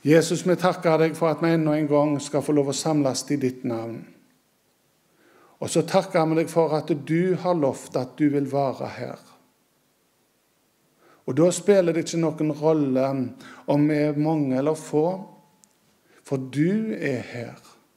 Jesus, vi takker deg for at vi enda en gang skal få lov å samles i ditt navn. Og så takker vi deg for at du har lovt at du vil være her. Og da spiller det ikke noen rolle om vi er mange eller få, for du er her.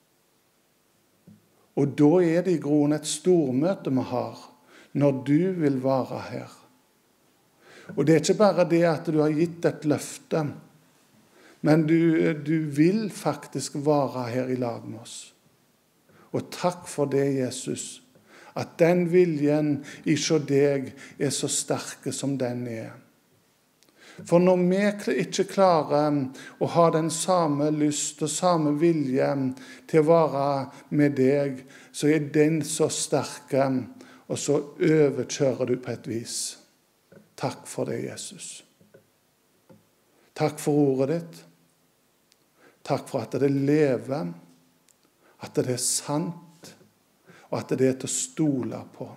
Og da er det i grunnen et stormøte vi har, når du vil være her. Og det er ikke bare det at du har gitt et løfte, men du vil faktisk være her i lag med oss. Og takk for det, Jesus, at den viljen hos deg er så sterke som den er. For når vi ikke klarer å ha den samme lyst og samme vilje til å være med deg, så er den så sterke, og så overkjører du på et vis. Takk for det, Jesus. Takk for ordet ditt. Takk for at det lever, at det er sant, og at det er til å stole på.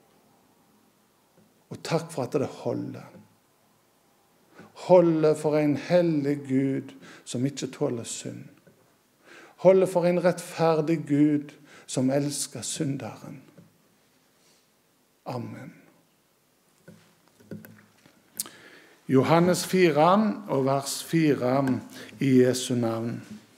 Og takk for at det holder. Holder for en hellig Gud som ikke tåler synd. Holder for en rettferdig Gud som elsker synderen. Amen. Johannes 4 og vers 4 i Jesu navn.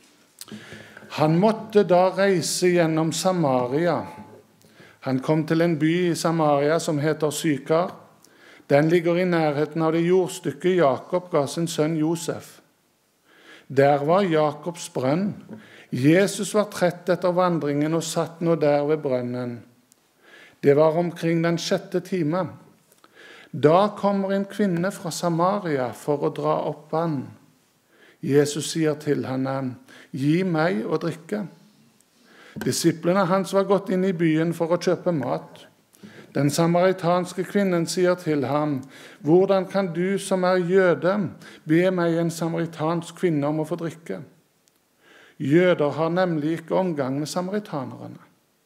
Han måtte da reise gjennom Samaria. Han kom til en by i Samaria som heter Sykar. Den ligger i nærheten av det jordstykket Jakob ga sin sønn Josef. Der var Jakobs brønn. Jesus var trett etter vandringen og satt nå der ved brønnen. Det var omkring den 6. time. Da kommer en kvinne fra Samaria for å dra opp vann. Jesus sier til henne, «Gi meg å drikke.» Disiplene hans var gått inn i byen for å kjøpe mat. Den samaritanske kvinnen sier til ham, «Hvordan kan du som er jøde be meg en samaritansk kvinne om å få drikke?» Jøder har nemlig ikke omgang med samaritanerne.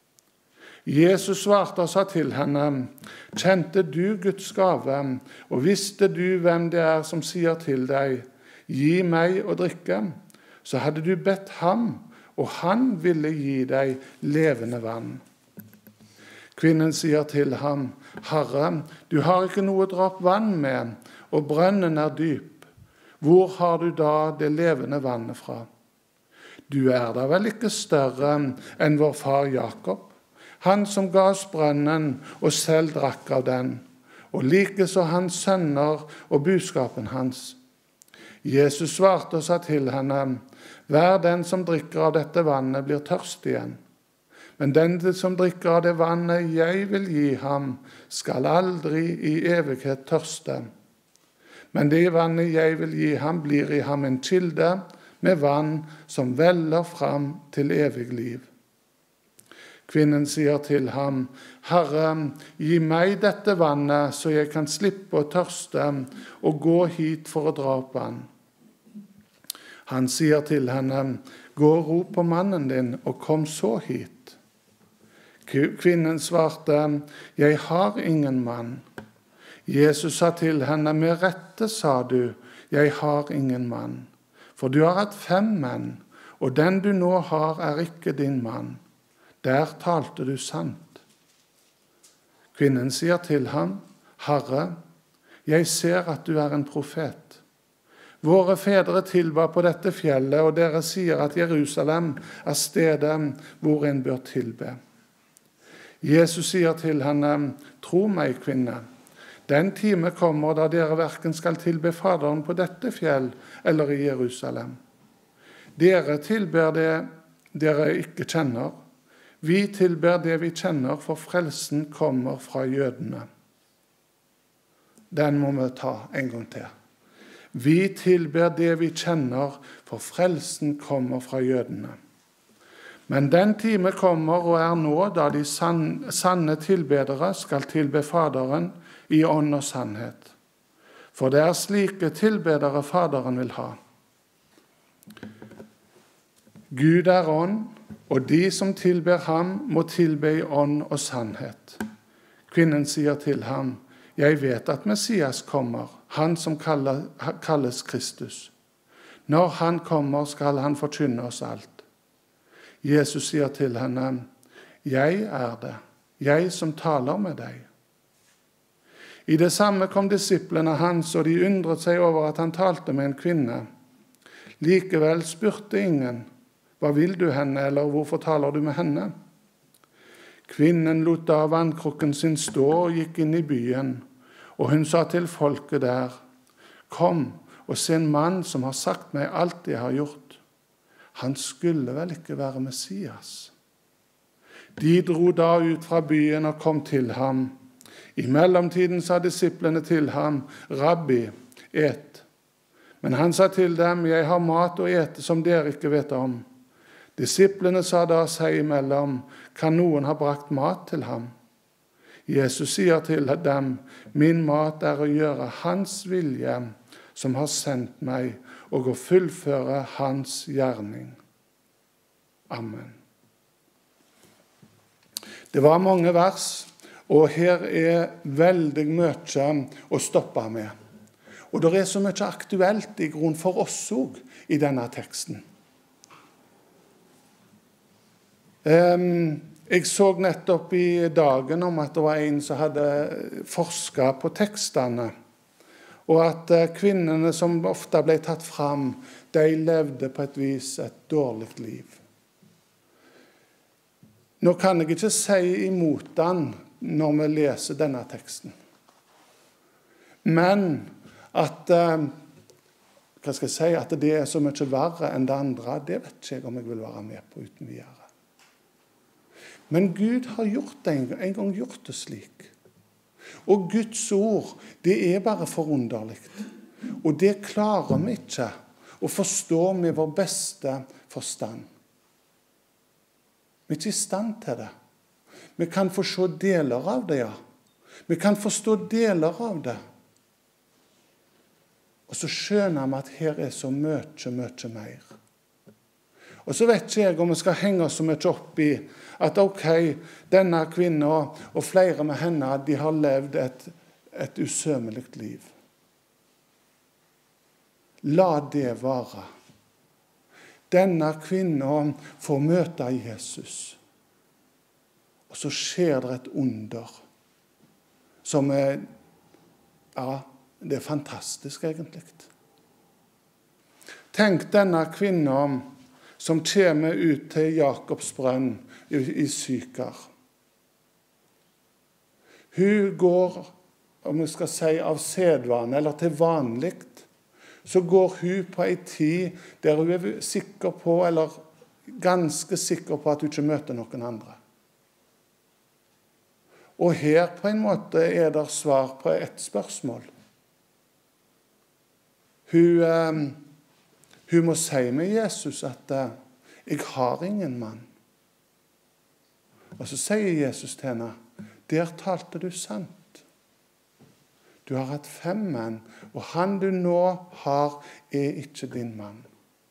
Jesus svarte og sa til henne, «Kjente du Guds gave, og visste du hvem det er som sier til deg, «Gi meg å drikke», så hadde du bedt ham, og han ville gi deg levende vann.» Kvinnen sier til ham, «Herre, du har ikke noe å dra opp vann med, og brønnen er dyp. Hvor har du da det levende vannet fra? Du er da vel ikke større enn vår far Jakob, han som ga oss brønnen og selv drakk av den, og likeså hans sønner og buskapen hans.» Jesus svarte og sa til henne, «Hver den som drikker av dette vannet blir tørst igjen. Men den som drikker av det vannet jeg vil gi ham, skal aldri i evighet tørste. Men det vannet jeg vil gi ham blir i ham en kilde med vann som veller fram til evig liv.» Kvinnen sier til ham, «Herre, gi meg dette vannet så jeg kan slippe å tørste og gå hit for å dra opp vann.» Han sier til henne, «Gå og rop på mannen din og kom så hit.» Kvinnen svarte, «Jeg har ingen mann.» Jesus sa til henne, «Med rette sa du, jeg har ingen mann. For du har hatt 5 menn, og den du nå har er ikke din mann. Der talte du sant.» Kvinnen sier til ham, «Herre, jeg ser at du er en profet. Våre fedre tilba på dette fjellet, og dere sier at Jerusalem er stedet hvor en bør tilbe.» Jesus sier til henne, «Tro meg, kvinne, den time kommer da dere hverken skal tilbe Faderen på dette fjell eller i Jerusalem. Dere tilber det dere ikke kjenner. Vi tilber det vi kjenner, for frelsen kommer fra jødene.» Den må vi ta en gang til. Vi tilber det vi kjenner, for frelsen kommer fra jødene. Men den time kommer og er nå da de sanne tilbedere skal tilbe Faderen i ånd og sannhet. For det er slike tilbedere Faderen vil ha. Gud er ånd, og de som tilber ham må tilbe i ånd og sannhet. Kvinnen sier til ham, «Jeg vet at Messias kommer, han som kalles Kristus. Når han kommer, skal han forkynne oss alt. Jesus sier til henne, jeg er det, jeg som taler med deg. I det samme kom disiplene hans, og de undret seg over at han talte med en kvinne. Likevel spurte ingen, hva vil du henne, eller hvorfor taler du med henne? Kvinnen lot da vannkrukken sin stå og gikk inn i byen, og hun sa til folket der, kom og se en mann som har sagt meg alt jeg har gjort. Han skulle vel ikke være Messias. De dro da ut fra byen og kom til ham. I mellomtiden sa disiplene til ham, Rabbi, et. Men han sa til dem, jeg har mat å ete som dere ikke vet om. Disiplene sa da seg imellom, kan noen ha brakt mat til ham? Jesus sier til dem, min mat er å gjøre hans vilje, som har sendt meg, og å fullføre hans gjerning. Amen. Det var mange vers, og her er veldig mye å stoppe med. Og det er så mye aktuelt i grunn for oss også i denne teksten. Jeg så nettopp i dagen om at det var en som hadde forsket på tekstene, og at kvinnene som ofte ble tatt fram, de levde på et vis et dårlig liv. Nå kan jeg ikke si imot den når vi leser denne teksten. Men at, hva skal jeg si, at det er så mye verre enn det andre, det vet ikke jeg om jeg vil være med på uten videre. Men Gud har gjort det en gang gjort det slik. Og Guds ord, det er bare forunderlig. Og det klarer vi ikke å forstå med vår beste forstand. Vi er ikke i stand til det. Vi kan forstå deler av det, ja. Vi kan forstå deler av det. Og så skjønner vi at her er så mye, mye mer. Og så vet ikke jeg om vi skal henge oss så mye opp i at ok, denne kvinnen og flere med henne, de har levd et usømmelig liv. La det være. Denne kvinnen får møte Jesus. Og så skjer det et under som er, ja, det er fantastisk egentlig. Tenk denne kvinnen som kommer ut til Jakobs brønn i Sykar. Hun går, om vi skal si av sedvane, eller til vanligt, så går hun på en tid der hun er sikker på, eller ganske sikker på at hun ikke møter noen andre. Og her på en måte er det svar på et spørsmål. Hun må si med Jesus at jeg har ingen mann. Og så sier Jesus til henne, der talte du sant. Du har hatt 5 menn, og han du nå har er ikke din mann.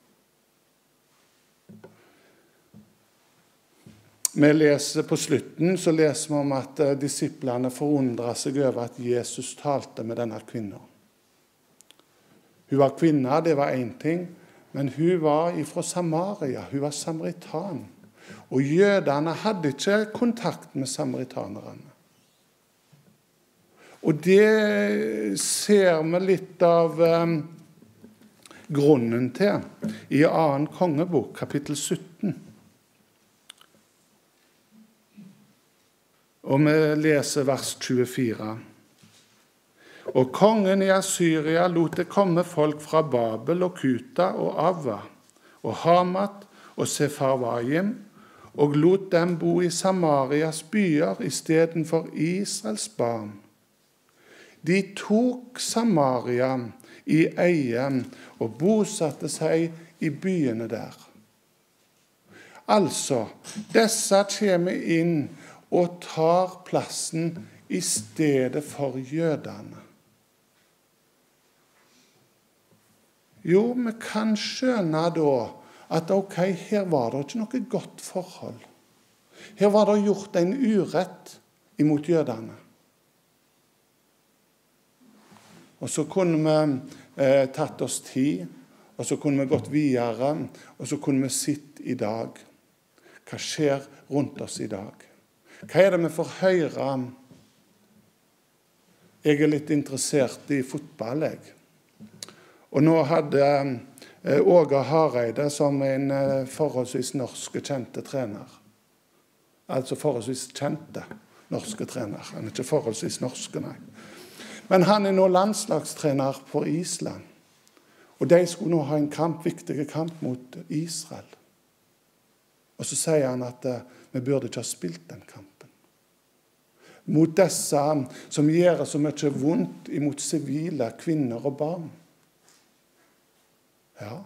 Vi leser på slutten, så leser vi om at disiplene forundret seg over at Jesus talte med denne kvinnen. Hun var kvinne, det var en ting, men hun var fra Samaria, hun var samaritan. Og jødene hadde ikke kontakt med samaritanerne. Og det ser vi litt av grunnen til i 2. kongebok, kapittel 17. Og vi leser vers 24. Og kongen i Assyria lot det komme folk fra Babel og Kuta og Ava og Hamat og Sefarvajim, og lot dem bo i Samarias byer i stedet for Israels barn. De tok Samaria i eie og bosatte seg i byene der. Altså, disse kommer inn og tar plassen i stedet for jødene. Jo, vi kan skjønne da at ok, her var det ikke noe godt forhold. Her var det gjort en urett imot jødene. Og så kunne vi tatt oss tid og så kunne vi gått videre, og så kunne vi sitte i dag. Hva skjer rundt oss i dag? Hva er det vi får høre? Jeg er litt interessert i fotball, jeg. Og nå hadde Åge Hareide som en forholdsvis norske kjente trener. Altså forholdsvis kjente norske trener. Han er ikke forholdsvis norske, nei. Men han er nå landslagstrener for Island. Og de skulle nå ha en viktig kamp mot Israel. Og så sier han at vi burde ikke ha spilt den kampen. Mot disse som gjør så mye vondt imot sivile kvinner og barn. Ja.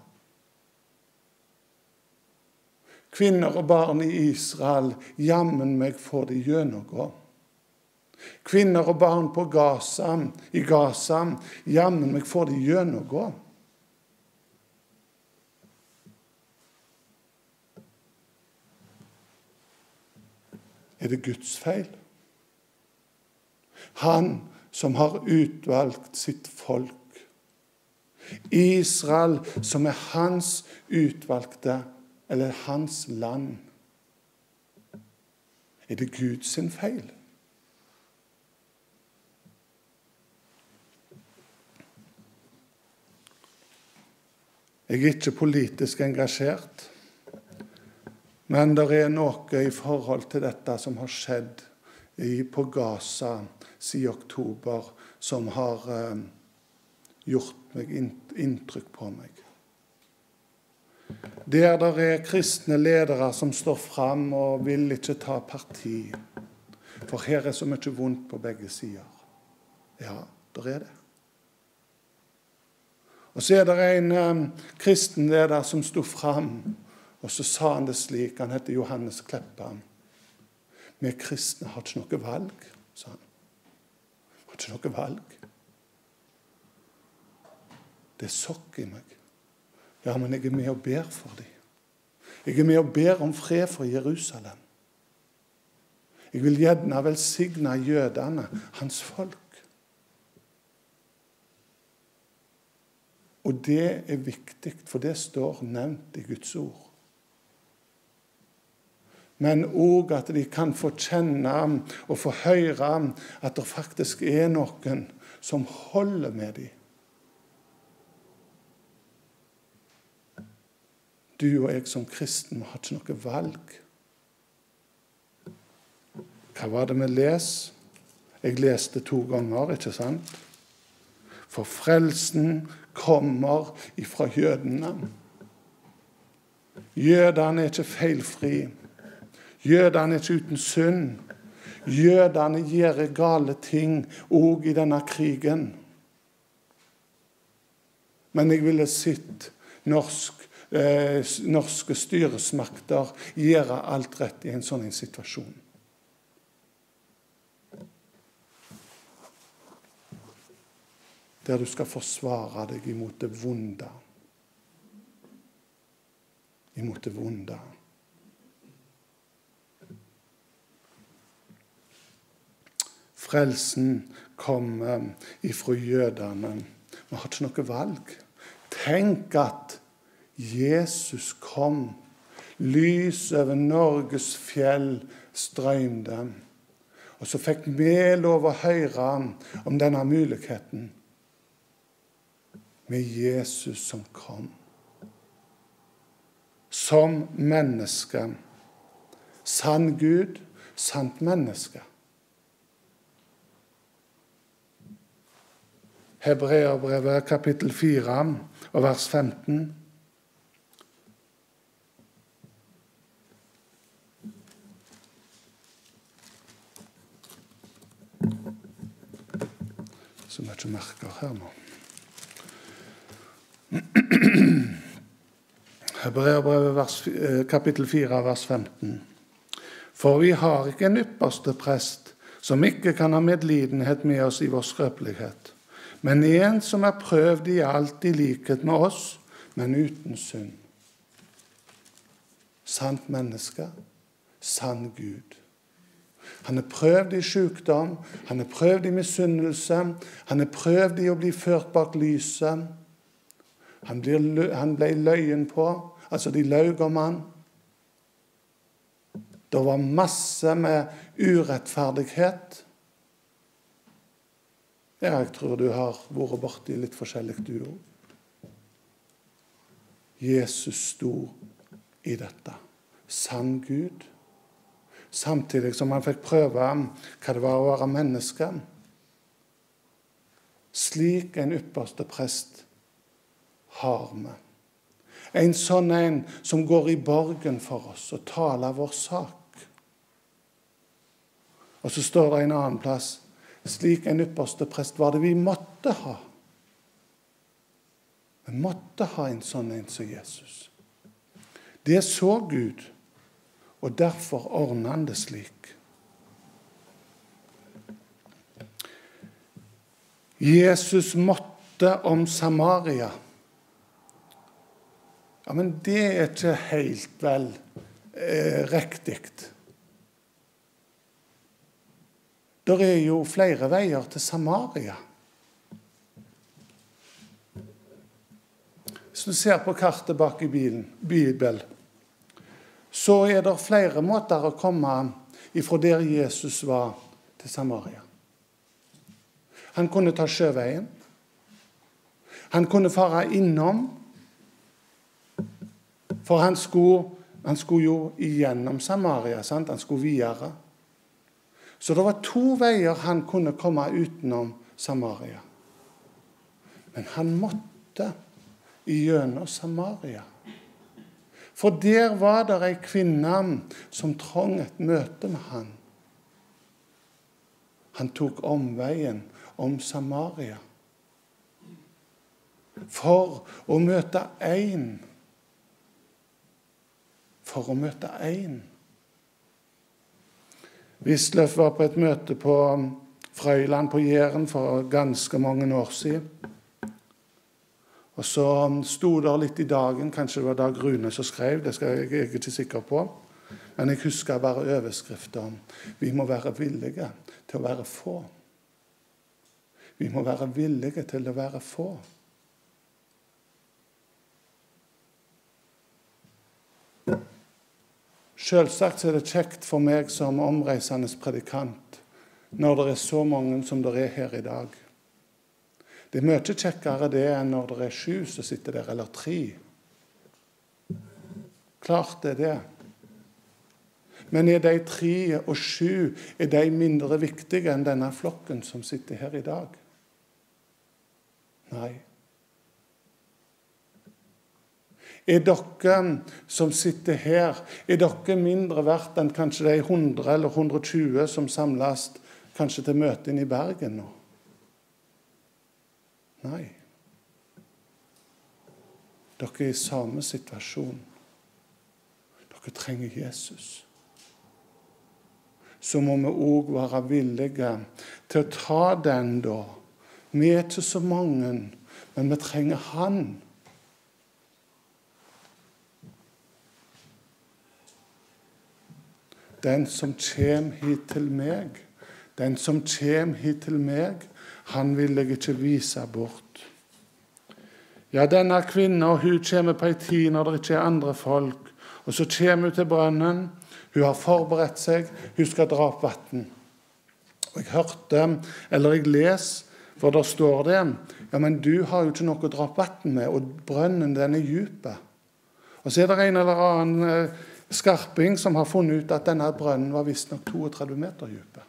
Kvinner og barn i Israel, jammen meg får de gjennomgå. Kvinner og barn på i Gaza, jammen meg får de gjennomgå. Er det Guds feil? Han som har utvalgt sitt folk. Israel som er hans utvalgte, eller hans land. Er det Guds feil? Jeg er ikke politisk engasjert, men det er noe i forhold til dette som har skjedd på Gaza siden oktober, som har gjort inntrykk på meg. Der er kristne ledere som står fram og vil ikke ta parti, for her er så mye vondt på begge sider. Ja, der er det. Og så er det en kristen leder som stod fram, og så sa han det slik, han heter Johannes Kleppa. Vi kristne har ikke noe valg, sa han. Vi har ikke noe valg. Det er sokk i meg. Ja, men jeg er med og ber for dem. Jeg er med og ber om fred for Jerusalem. Jeg vil gjerne velsigne jødene, hans folk. Og det er viktig, for det står nevnt i Guds ord. Men også at de kan få kjenne og få høre at det faktisk er noen som holder med dem. Du og jeg som kristen har ikke noe valg. Hva var det vi leser? Jeg leste 2 ganger, ikke sant? For frelsen kommer ifra jødene. Jødene er ikke feilfri. Jødene er ikke uten synd. Jødene gjør gale ting også i denne krigen. Men jeg ville sett norske styresmakter gjøre alt rett i en sånn situasjon. Der du skal forsvare deg imot det vonde. Imot det vonde. Frelsen kommer ifra jødene. Vi har ikke noe valg. Tenk at Jesus kom. Lys over Norges fjell strømde. Og så fikk vi lov å høre om denne muligheten. Med Jesus som kom. Som menneske. Sann Gud, sant menneske. Hebreerbrevet kapittel 4 og vers 15. Så mye merker her nå. Hebreerbrevet kapittel 4 vers 15. For vi har ikke en ypperste prest som ikke kan ha medlidenhet med oss i vår skrøpelighet, men en som er prøvd i alt i likhet med oss, men uten synd. Sant menneske, sann Gud. Han er prøvd i sykdom, han er prøvd i misunnelse, han er prøvd i å bli ført bak lyset. Han ble løyen på, altså de løy om han. Det var masse med urettferdighet. Jeg tror du har vært borti litt forskjellig du også. Jesus sto i dette. Sann Gud. Samtidig som han fikk prøve hva det var å være menneske. Slik en ypperste prest har vi. En sånn en som går i borgen for oss og taler vår sak. Og så står det en annen plass. Slik en ypperste prest var det vi måtte ha. Vi måtte ha en sånn en som Jesus. Det så Gud, og derfor ordnet han det slik. Jesus måtte om Samaria. Ja, men det er ikke helt vel riktig. Det er jo flere veier til Samaria. Hvis du ser på kartet bak i Bibelen, så er det flere måter å komme ifra der Jesus var til Samaria. Han kunne ta sjøveien. Han kunne fare innom. For han skulle jo igjennom Samaria, sant? Han skulle videre. Så det var 2 veier han kunne komme utenom Samaria. Men han måtte igjennom Samaria. For der var det en kvinne som trong et møte med han. Han tok omveien om Samaria. For å møte en. For å møte en. Wisløff var på et møte på Frøyland på Jæren for ganske mange år siden. Og så sto det litt i dagen, kanskje det var Dag Rune som skrev, det skal jeg ikke sikker på. Men jeg husker bare overskriften om vi må være villige til å være få. Vi må være villige til å være få. Selvsagt er det kjekt for meg som omreisende predikant når det er så mange som det er her i dag. Det er mye kjekkere det enn når det er 7 som sitter der, eller 3. Klart det er det. Men er de 3 og 7 er de mindre viktige enn denne flokken som sitter her i dag? Nei. Er dere som sitter her, er dere mindre verdt enn kanskje de 100 eller 120 som samles kanskje til møten i Bergen nå? Nei. Dere er i samme situasjon. Dere trenger Jesus. Så må vi også være villige til å ta den da. Vi er ikke så mange, men vi trenger han. Den som kommer hit til meg, han vil jeg ikke vise bort. Ja, denne kvinnen, hun kommer på en tid når det ikke er andre folk, og så kommer hun til brønnen, hun har forberedt seg, hun skal dra opp vatten. Og jeg hørte, eller jeg leser, for der står det, ja, men du har jo ikke noe å dra opp vatten med, og brønnen den er dype. Og så er det en eller annen skarping som har funnet ut at denne brønnen var visst nok 32 meter dype.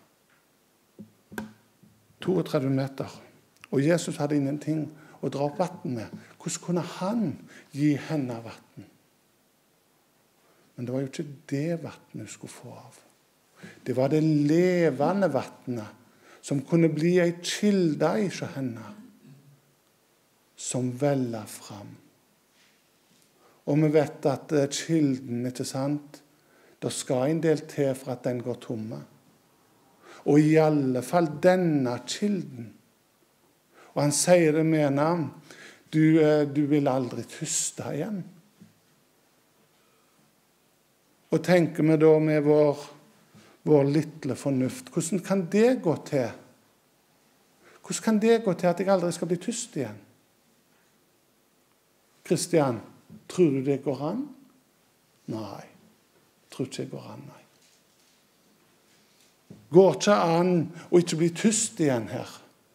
32 meter. Og Jesus hadde ingenting å dra opp vatten med. Hvordan kunne han gi henne vatten? Men det var jo ikke det vattnet hun skulle få av. Det var det levende vattnet som kunne bli en kilde i henne, som vellet fram. Og vi vet at kilden, ikke sant, det skal en del til for at den går tomme. Og i alle fall denne kilden. Og han sier det med henne, du vil aldri tyste igjen. Og tenker vi da med vår lille fornuft, hvordan kan det gå til? Hvordan kan det gå til at jeg aldri skal bli tyst igjen? Kristian, tror du det går an? Nei, tror ikke det går an, nei. Går ikke an å ikke bli tyst igjen her.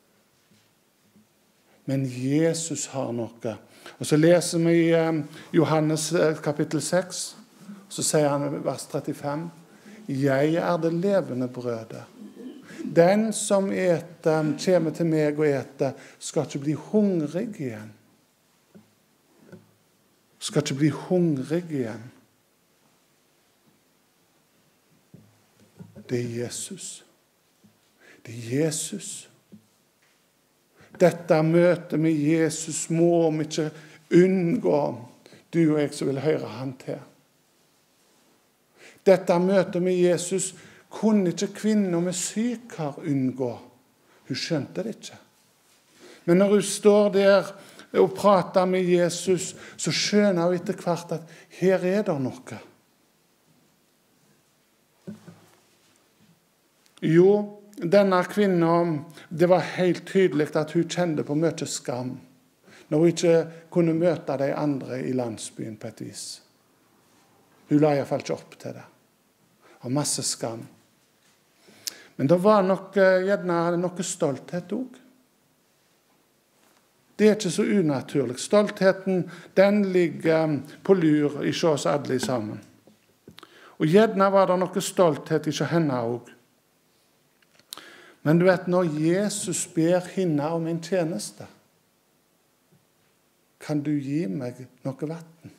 Men Jesus har noe. Og så leser vi i Johannes kapittel 6, så sier han i vers 35, «Jeg er det levende brødet. Den som eter, kommer til meg og eter, skal ikke bli hungrig igjen. Skal ikke bli hungrig igjen. Det er Jesus. Det er Jesus. Dette møtet med Jesus må vi ikke unngå, du og jeg som vil høre han til. Dette møtet med Jesus kunne ikke kvinner med sykar unngå. Hun skjønte det ikke. Men når hun står der og prater med Jesus, så skjønner hun etter hvert at her er det noe. Jo, denne kvinnen, det var helt tydelig at hun kjente på mye skam, når hun ikke kunne møte de andre i landsbyen på et vis. Hun la i hvert fall ikke opp til det. Og masse skam. Men det var nok gjerne noe stolthet også. Det er ikke så unaturlig. Stoltheten, den ligger på lur i oss alle sammen. Og gjerne var det noe stolthet i henne også. Men du vet, når Jesus ber henne om en tjeneste, kan du gi meg noe vatten?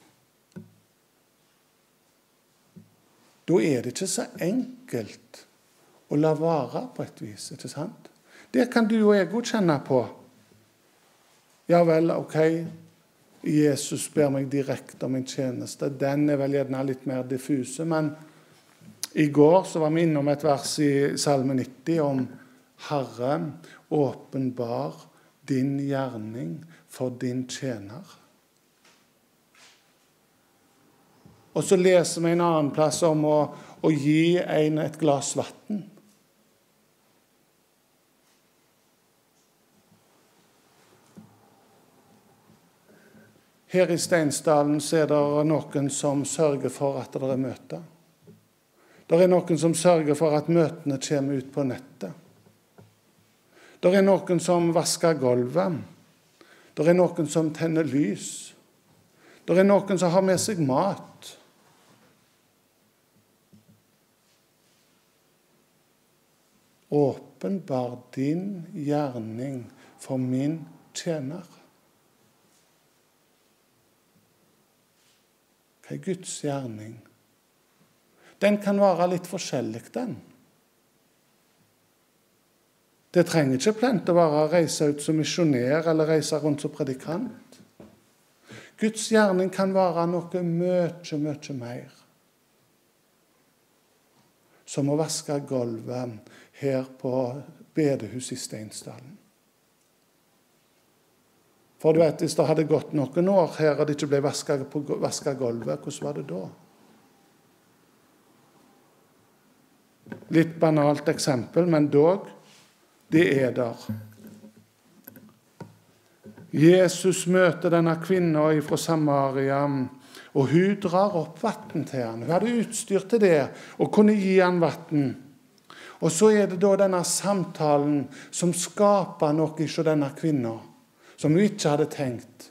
Da er det ikke så enkelt å la være på et vis, ikke sant? Det kan du og jeg også kjenne på. Ja vel, ok, Jesus ber meg direkte om en tjeneste. Den er vel gjerne litt mer diffuse, men i går så var vi innom et vers i Salme 90 om Herre, åpenbar din gjerning for din tjener. Og så leser vi en annen plass om å gi en et glass vatten. Her i Steinsdalen så er det noen som sørger for at det er møter. Det er noen som sørger for at møtene kommer ut på nettet. Det er noen som vasker gulvet. Det er noen som tenner lys. Det er noen som har med seg mat. Åpenbar din gjerning for min tjener. Hva er Guds gjerning? Den kan være litt forskjellig, den. Det trenger ikke plent å være å reise ut som misjonær eller reise rundt som predikant. Guds gjerning kan være noe mye, mye mer. Som å vaske gulvet her på bedehuset i Steinsdalen. For du vet, hvis det hadde gått noen år her og det ikke ble vasket gulvet, hvordan var det da? Litt banalt eksempel, men dog. Det er der. Jesus møter denne kvinnen fra Samaria, og hun drar opp vatten til han. Hun hadde utstyr til det, og kunne gi han vatten. Og så er det da denne samtalen som skaper noe hos denne kvinnen, som hun ikke hadde tenkt.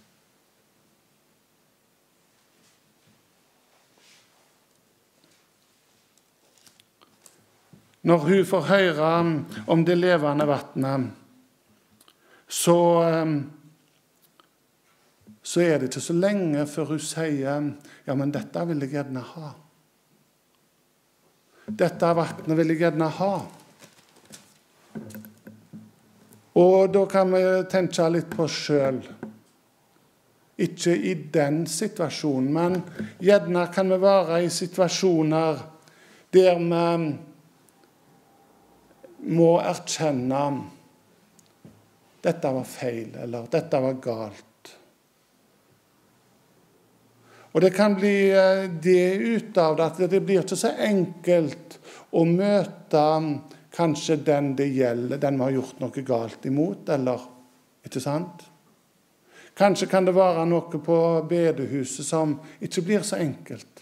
Når hun får høre om det levende vannet, så er det ikke så lenge før hun sier, ja, men dette vil jeg gjerne ha. Dette vannet vil jeg gjerne ha. Og da kan vi tenke litt på oss selv. Ikke i den situasjonen, men gjerne kan vi være i situasjoner der vi må erkjenne dette var feil, eller dette var galt. Og det kan bli det ut av det, at det blir ikke så enkelt å møte kanskje den det gjelder, den vi har gjort noe galt imot, eller, ikke sant? Kanskje kan det være noe på bedehuset som ikke blir så enkelt.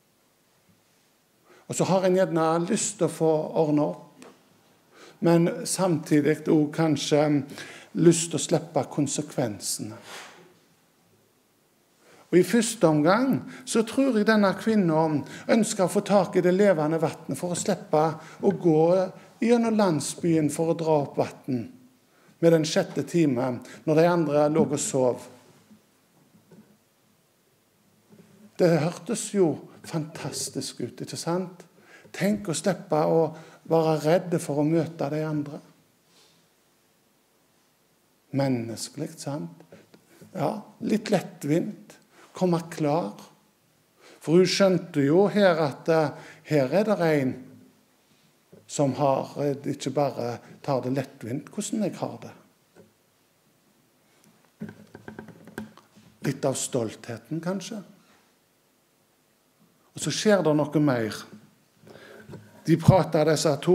Og så har en gjerne lyst til å få ordne opp, men samtidig også kanskje lyst til å slippe konsekvensene. Og i første omgang så tror jeg denne kvinnen ønsker å få tak i det levende vattnet for å slippe å gå gjennom landsbyen for å dra opp vatten med den 6. time, når de andre lå og sov. Det hørtes jo fantastisk ut, ikke sant? Tenk å slippe å være redde for å møte de andre. Menneskelig, sant? Ja, litt lettvint. Komme klar. For hun skjønte jo her at her er det en som ikke bare tar det lettvint hvordan jeg har det. Litt av stoltheten, kanskje. Og så skjer det noe mer. De prater, disse to,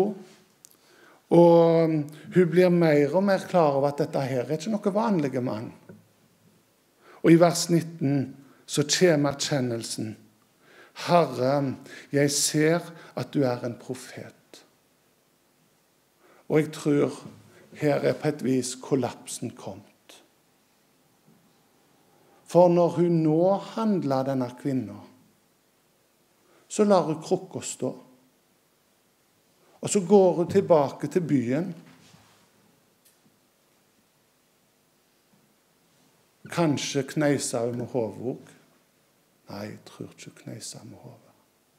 og hun blir mer og mer klar over at dette her er ikke noe vanlige mann. Og i vers 19 så kommer erkjennelsen. Herre, jeg ser at du er en profet. Og jeg tror her er på et vis kollapsen kommet. For når hun nå handler denne kvinnen, så lar hun krukka stå. Og så går hun tilbake til byen. Kanskje kneiser hun med hodet også. Nei, jeg tror ikke kneiser med hodet.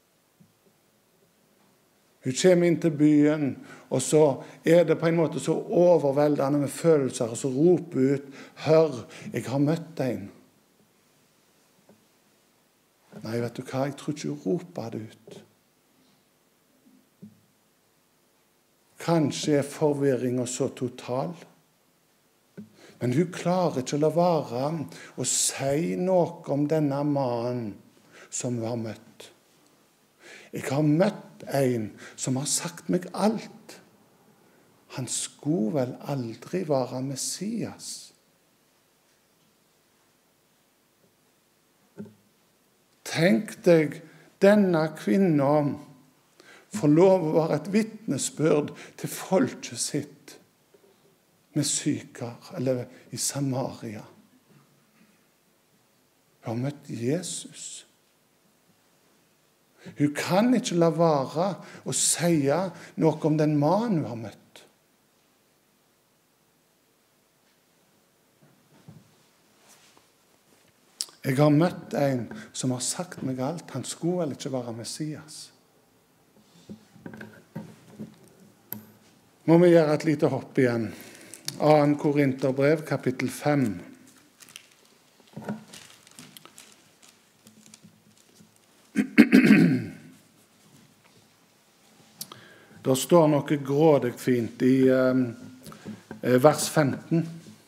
Hun kommer inn til byen, og så er det på en måte så overveldende med følelser, og så roper hun ut, hør, jeg har møtt en. Nei, vet du hva, jeg tror ikke hun roper det ut. Kanskje er forvirringen så total. Men hun klarer ikke å la være å si noe om denne mannen som hun har møtt. Jeg har møtt en som har sagt meg alt. Han skulle vel aldri være Messias. Tenk deg denne kvinnen får lov å være et vitnesbyrd til folket sitt med Sykar, eller i Samaria. Hun har møtt Jesus. Hun kan ikke la være å si noe om den mannen hun har møtt. Jeg har møtt en som har sagt meg alt. Han skulle vel ikke være Messias. Må vi gjøre et lite hopp igjen. 2. Korinterbrev, kapittel 5. Det står noe grådig fint i vers 15.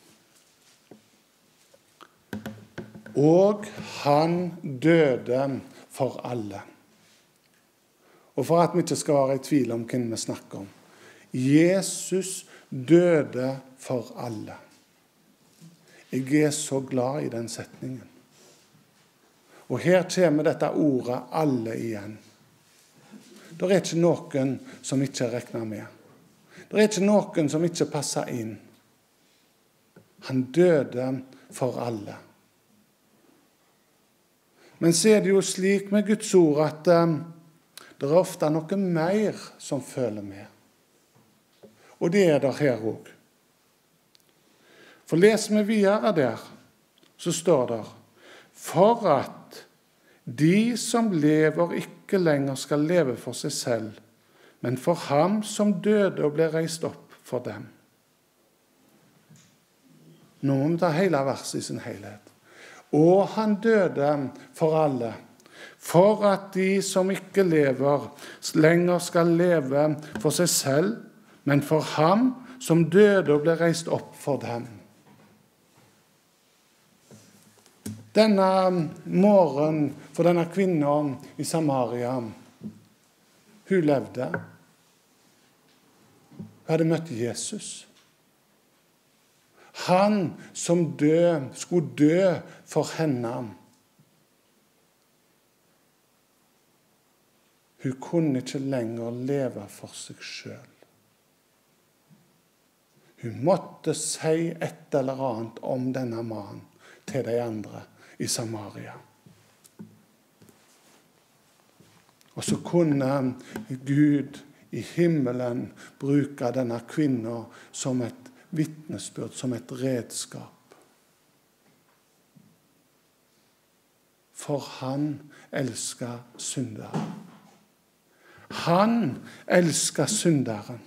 Og han døde for alle. Og for at vi ikke skal være i tvil om hvem vi snakker om. Jesus døde for alle. Jeg er så glad i den setningen. Og her kommer dette ordet alle igjen. Det er ikke noen som ikke regner med. Det er ikke noen som ikke passer inn. Han døde for alle. Men så er det jo slik med Guds ord at det er ofte noe mer som følger med. Og det er det her også. For leser vi videre der, så står det, for at de som lever ikke lenger skal leve for seg selv, men for ham som døde og ble reist opp for dem. Nå må vi ta hele verset i sin helhet. Og han døde for alle, for at de som ikke lever lenger skal leve for seg selv, men for ham som døde og ble reist opp for dem. Denne morgenen for denne kvinnen i Samaria, hun levde. Hun hadde møtt Jesus. Han som skulle dø for henne. Hun kunne ikke lenger leve for seg selv. Hun måtte si et eller annet om denne mannen til de andre i Samaria. Og så kunne Gud i himmelen bruke denne kvinnen som et vitnesbyrd, som et redskap. For han elsker synderen. Han elsker synderen.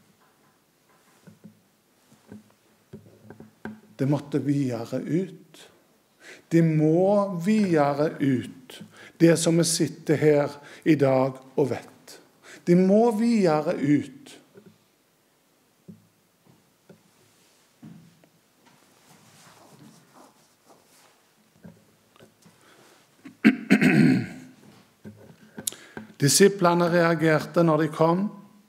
Det måtte videre ut. Det må videre ut, det som vi sitter her i dag og vet. Det må videre ut. Disiplene reagerte når de kom,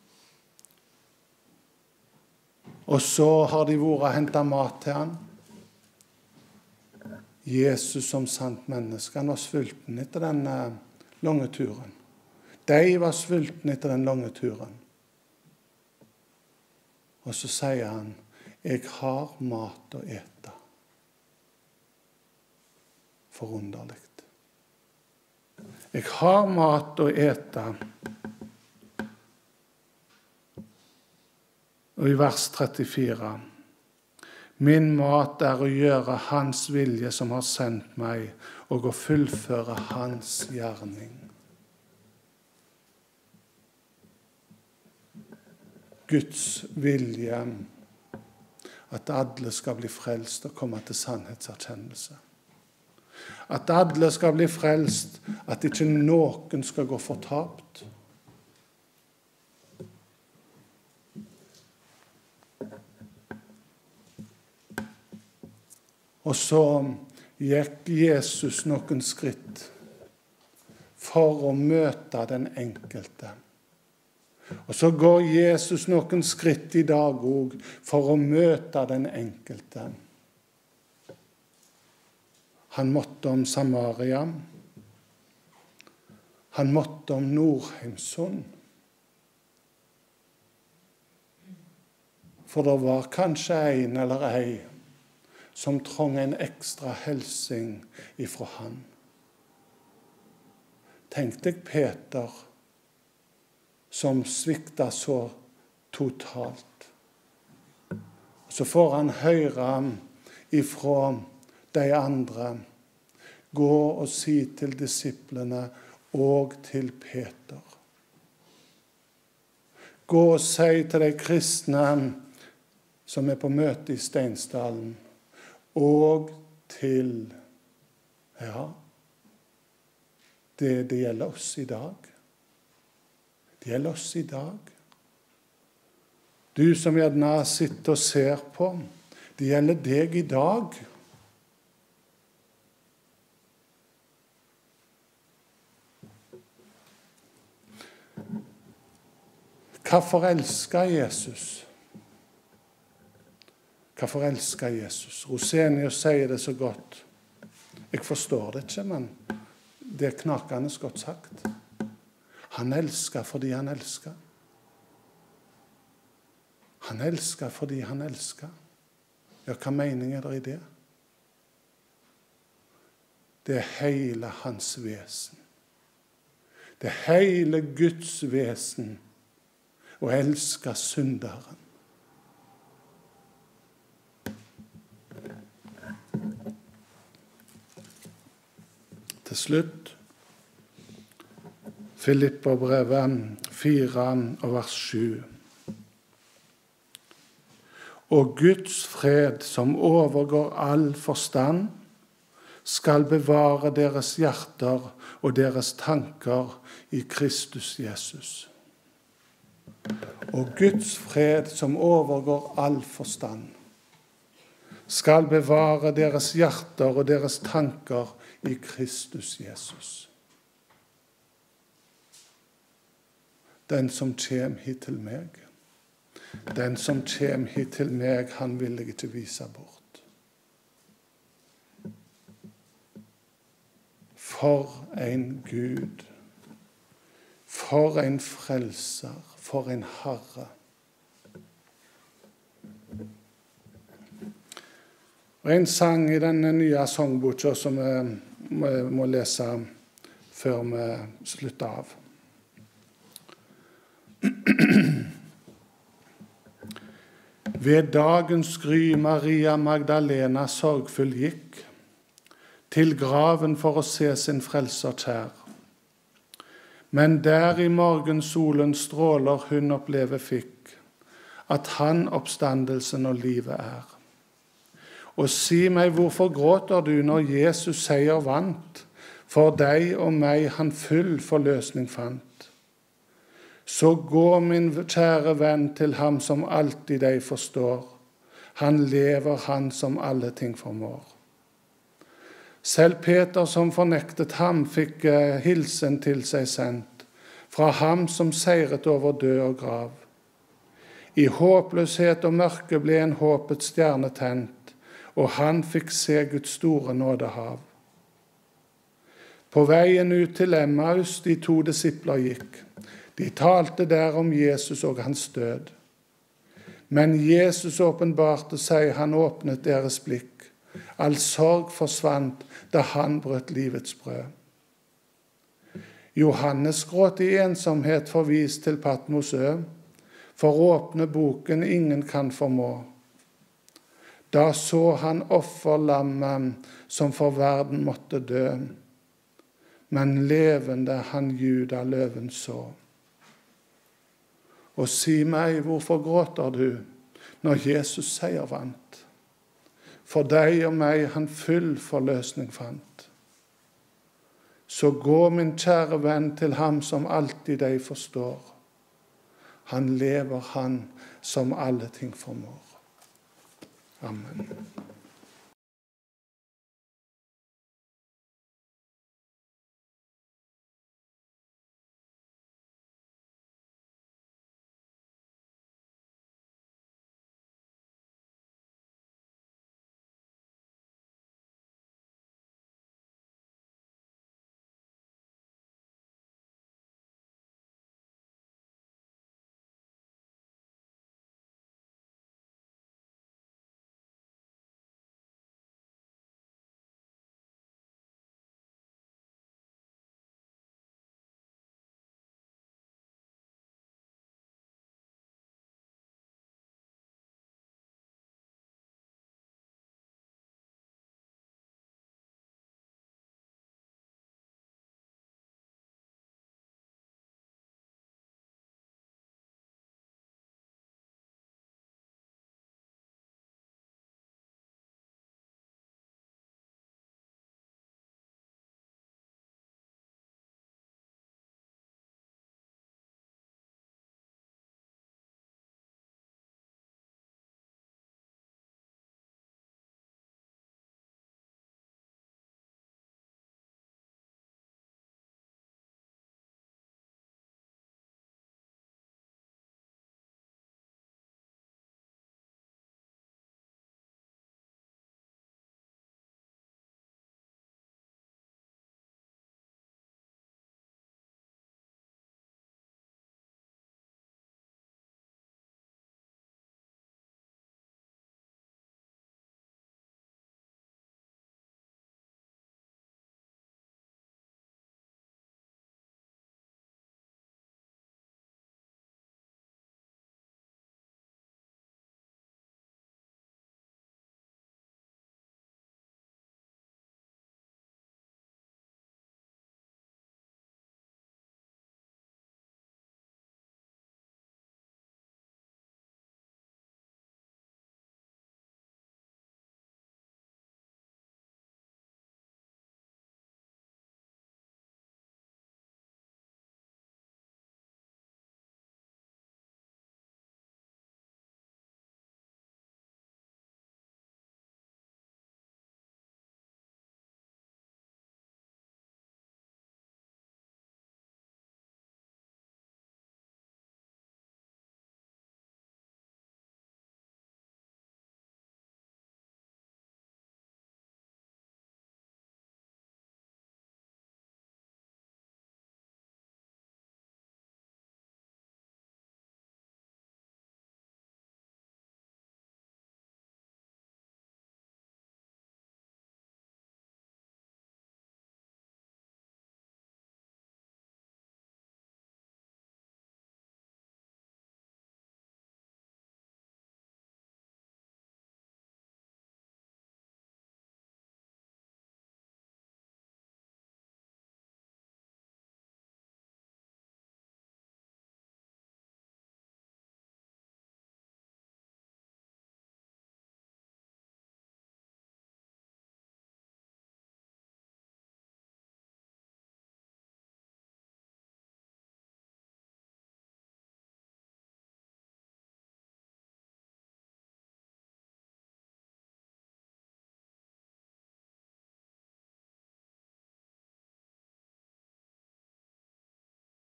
og så har de vært og hentet mat til han. Jesus som sant menneske, han var sulten etter den lange turen. De var sulten etter den lange turen. Og så sier han, jeg har mat å ete. Forunderlig. Jeg har mat å ete. Og i vers 34. Min mat er å gjøre hans vilje som har sendt meg, og å fullføre hans gjerning. Guds vilje, at alle skal bli frelst og komme til sannhetserkjennelse. At alle skal bli frelst, at ikke noen skal gå fortapt. Og så gikk Jesus noen skritt for å møte den enkelte. Og så går Jesus noen skritt i dag også for å møte den enkelte. Han måtte om Samaria. Han måtte om Nordheimsund. For det var kanskje en eller ei som trong en ekstra helsing ifra han. Tenk deg Peter, som svikta så totalt. Så får han høre ifra de andre, gå og si til disiplene og til Peter. Gå og si til de kristne som er på møte i Steinsdalen, og til, det gjelder oss i dag. Det gjelder oss i dag. Du som gjerne sitter og ser på, det gjelder deg i dag. Hvorfor elsker Jesus? Hvorfor elsker Jesus? Rosenius sier det så godt. Jeg forstår det ikke, men det er knakende godt sagt. Han elsker fordi han elsker. Han elsker fordi han elsker. Ja, hva mening er det i det? Det er hele hans vesen. Det er hele Guds vesen å elske synderen. Til slutt, Filipperbrevet 4 og vers 7. Og Guds fred, som overgår all forstand, skal bevare deres hjerter og deres tanker i Kristus Jesus. Og Guds fred, som overgår all forstand, skal bevare deres hjerter og deres tanker i Kristus Jesus. Den som kjem hit til meg, han vil jeg ikke vise bort. For en Gud, for en frelser, for en Herre. Og en sang i denne nye sangboka som vi må lese før vi slutter av. Ved dagens gry Maria Magdalena sorgfull gikk til graven for å se sin frelser kjær. Men der i morgensolens stråler hun oppleve fikk, at han oppstandelsen og livet er. Og si meg, hvorfor gråter du når Jesus seier vant? For deg og meg han full forløsning fant. Så gå, min kjære venn, til ham som alltid deg forstår. Han lever, han som alle ting formår. Selv Peter som fornektet ham fikk hilsen til seg sendt, fra ham som seiret over død og grav. I håpløshet og mørke ble en håpets stjerne tent, og han fikk se Guds store nådehav. På veien ut til Emmaus de 2 disipler gikk. De talte der om Jesus og hans død. Men Jesus åpenbarte seg, han åpnet deres blikk. All sorg forsvant da han brøt livets brød. Johannes gråt i ensomhet forvist til Patmos ø, for åpne boken ingen kan formå. Da så han offerlammet som for verden måtte dø, men levende han Juda løven så. Og si meg, hvorfor gråter du når Jesus seier vant? For deg og meg han full forløsning fant. Så gå, min kjære venn, til ham som alltid deg forstår. Han lever, han som alle ting formår. Amen.